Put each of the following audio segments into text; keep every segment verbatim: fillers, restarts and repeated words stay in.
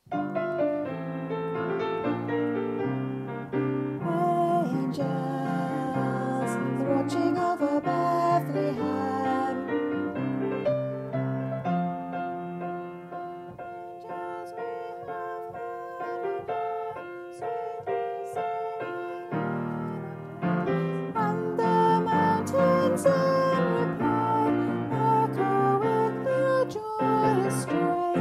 Angels watching over Bethlehem. Angels we have heard sweetly singing, and the mountains in reply echoing their joyous strain.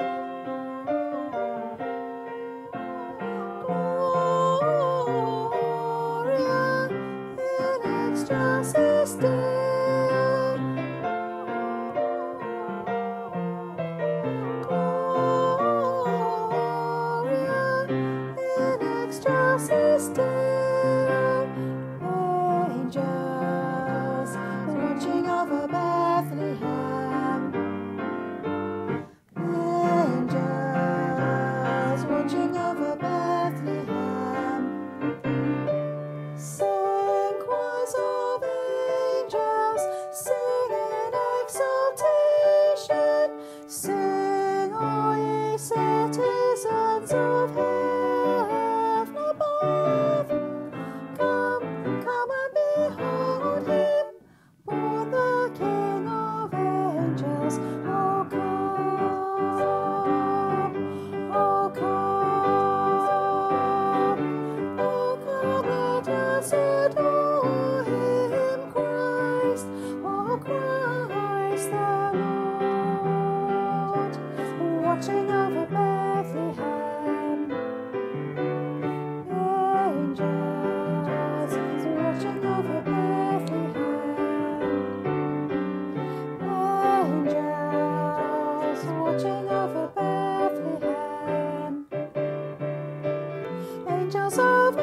Excelsis Deo, Gloria in excelsis Deo. Angels watching over Bethlehem. Angels watching over Bethlehem. Sing choirs of angels, sing in exultation. Sing, all ye citizens of heaven above. Come, come and behold him, born the King of angels. Oh come, oh come, oh come, let us adore him, Christ, oh Christ the Lord, watching over Bethlehem. Angels watching over Bethlehem. Angels watching over Bethlehem. Angels of